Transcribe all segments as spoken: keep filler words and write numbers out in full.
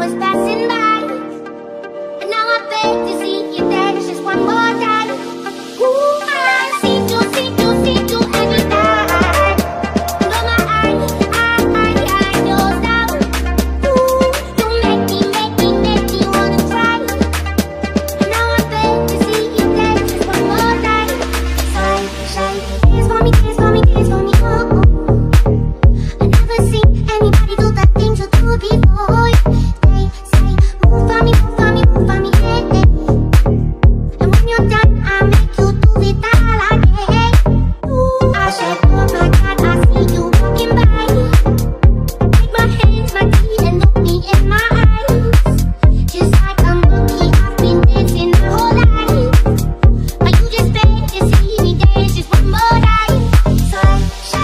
was passing by, and now I beg to see you dance just one more time. Ooh, I see you, see you, see you every time. Under my eye, I, I, I know stop. Ooh, you make me, make me, make me wanna try. And now I beg to see you dance just one more time. Shy, shy, dance for me, dance for me, dance for me, oh, oh. I never seen anybody do the things you do before. They say, move for me, move for me, move for me, yeah, yeah. And when you're done, I make you do it all again. Ooh, I said, oh my God, I see you walking by. Take my hands, my teeth, and look me in my eyes. Just like a monkey, I've been dancing my whole life. But you just beg to see me dance just one more time. So shy.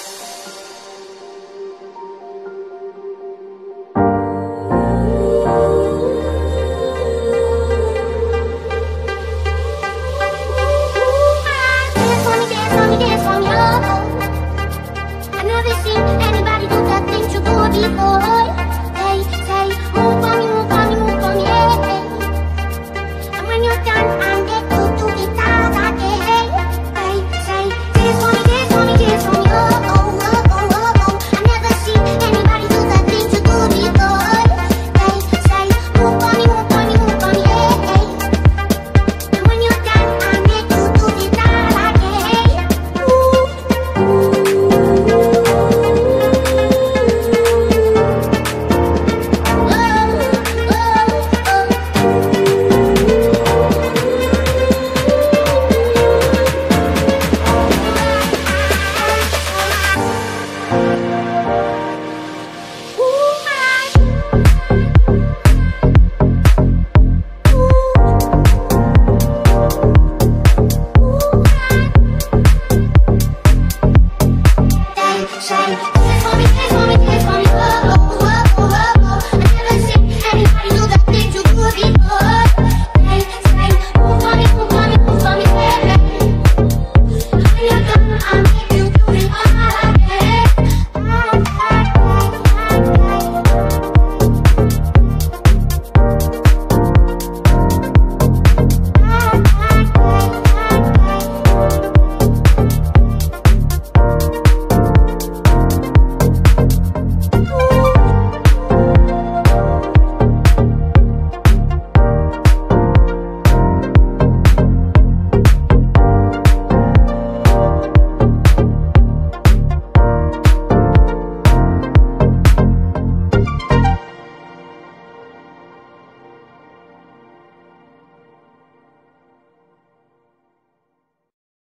Dance for me, dance for me, dance for me, oh, oh. I never seen anybody do the things you do before. They say, move for me, move for me, move for me, yeah, yeah. And when you're done,